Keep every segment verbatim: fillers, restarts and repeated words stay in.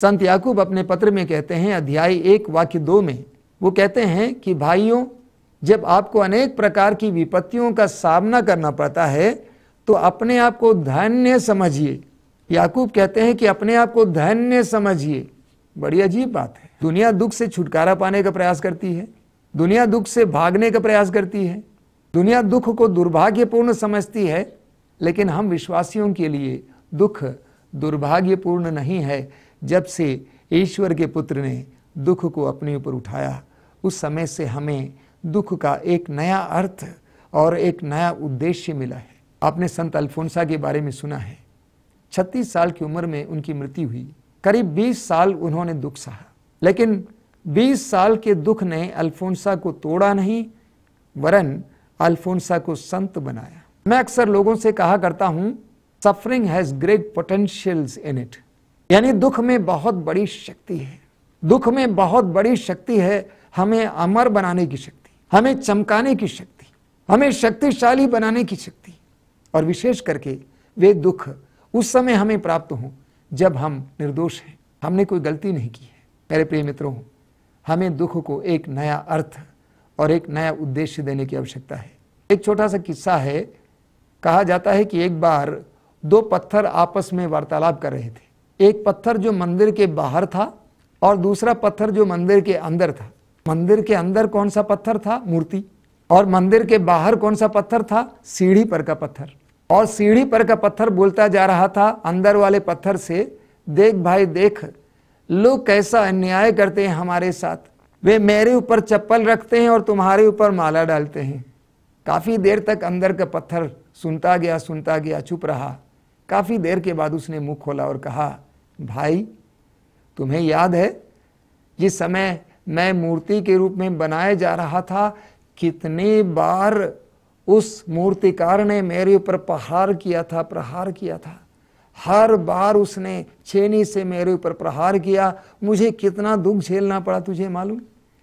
संत याकूब अपने पत्र में कहते हैं, अध्याय एक वाक्य दो में वो कहते हैं कि भाइयों, जब आपको अनेक प्रकार की विपत्तियों का सामना करना पड़ता है तो अपने आप को धन्य समझिए। याकूब कहते हैं कि अपने आप को धन्य समझिए। बड़ी अजीब बात है। दुनिया दुख से छुटकारा पाने का प्रयास करती है, दुनिया दुख से भागने का प्रयास करती है, दुनिया दुख को दुर्भाग्यपूर्ण समझती है, लेकिन हम विश्वासियों के लिए दुख दुर्भाग्यपूर्ण नहीं है। जब से ईश्वर के पुत्र ने दुख को अपने ऊपर उठाया, उस समय से हमें दुख का एक नया अर्थ और एक नया उद्देश्य मिला है। आपने संत अल्फोंसा के बारे में सुना है। छत्तीस साल की उम्र में उनकी मृत्यु हुई। करीब बीस साल उन्होंने दुख सहा, लेकिन बीस साल के दुख ने अल्फोंसा को तोड़ा नहीं, वरन अल्फोंसा को संत बनाया। मैं अक्सर लोगों से कहा करता हूं, suffering has great potentials in it, यानी दुख में बहुत बड़ी शक्ति है। दुख में बहुत बड़ी शक्ति है, हमें अमर बनाने की शक्ति, हमें चमकाने की शक्ति, हमें शक्तिशाली बनाने की शक्ति। और विशेष करके वे दुख उस समय हमें प्राप्त हों जब हम निर्दोष हैं, हमने कोई गलती नहीं की है। मेरे प्रिय मित्रों, हमें दुख को एक नया अर्थ और एक नया उद्देश्य देने की आवश्यकता है। एक छोटा सा किस्सा है। कहा जाता है कि एक बार दो पत्थर आपस में वार्तालाप कर रहे थे। एक पत्थर जो मंदिर के बाहर था और दूसरा पत्थर जो मंदिर के अंदर था। मंदिर के अंदर कौन सा पत्थर था? मूर्ति। और मंदिर के बाहर कौन सा पत्थर था? सीढ़ी पर का पत्थर। और सीढ़ी पर का पत्थर बोलता जा रहा था अंदर वाले पत्थर से, देख भाई देख, लोग कैसा अन्याय करते हैं हमारे साथ। वे मेरे ऊपर चप्पल रखते हैं और तुम्हारे ऊपर माला डालते हैं। काफी देर तक अंदर का पत्थर सुनता गया सुनता गया चुप रहा। काफी देर के बाद उसने मुंह खोला और कहा, भाई तुम्हें याद है जिस समय मैं मूर्ति के रूप में बनाया जा रहा था, कितनी बार उस मूर्तिकार ने मेरे ऊपर प्रहार किया था प्रहार किया था। हर बार उसने छेनी से मेरे ऊपर प्रहार किया। मुझे कितना दुख झेलना पड़ा, तुझे मालूम?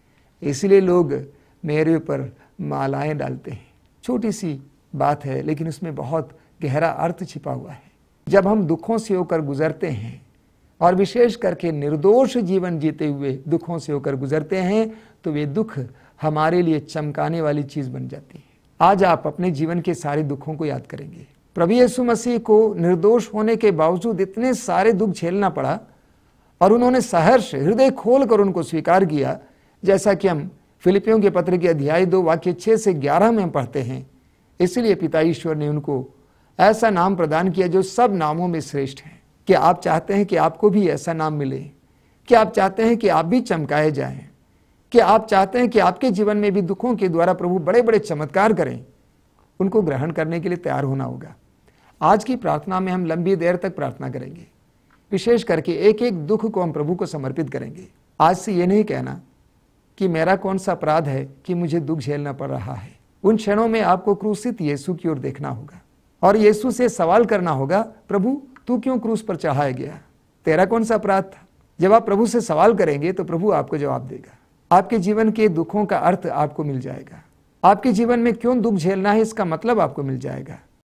इसलिए लोग मेरे ऊपर मालाएं डालते हैं। छोटी सी बात है, लेकिन उसमें बहुत गहरा अर्थ छिपा हुआ है। जब हम दुखों से होकर गुजरते हैं और विशेष करके निर्दोष जीवन जीते हुए दुखों से होकर गुजरते हैं, तो वे दुख हमारे लिए चमकाने वाली चीज बन जाती है। आज आप अपने जीवन के सारे दुखों को याद करेंगे। प्रभु यीशु मसीह को निर्दोष होने के बावजूद इतने सारे दुख झेलना पड़ा और उन्होंने सहर्ष हृदय खोलकर उनको स्वीकार किया, जैसा कि हम फिलिपियों के पत्र के अध्याय दो वाक्य छह से ग्यारह में पढ़ते हैं। इसलिए पिता ईश्वर ने उनको ऐसा नाम प्रदान किया जो सब नामों में श्रेष्ठ है। कि आप चाहते हैं कि आपको भी ऐसा नाम मिले? कि आप चाहते हैं कि आप भी चमकाए जाएं? कि आप चाहते हैं कि आपके जीवन में भी दुखों के द्वारा प्रभु बड़े बड़े चमत्कार करें? उनको ग्रहण करने के लिए तैयार होना होगा। आज की प्रार्थना में हम लंबी देर तक प्रार्थना करेंगे। विशेष करके एक एक दुख को हम प्रभु को समर्पित करेंगे। आज से ये नहीं कहना कि मेरा कौन सा अपराध है कि मुझे दुख झेलना पड़ रहा है। उन क्षणों में आपको क्रूसित यीशु की ओर देखना होगा और यीशु से सवाल करना होगा, प्रभु तू क्यों क्रूस पर चढ़ाया गया? तेरा कौन सा अपराध था? जब आप प्रभु से सवाल करेंगे तो प्रभु आपको जवाब देगा। आपके जीवन के दुखों का अर्थ आपको मिल जाएगा। आपके जीवन में क्यों दुख झेलना है इसका मतलब आपको मिल जाएगा।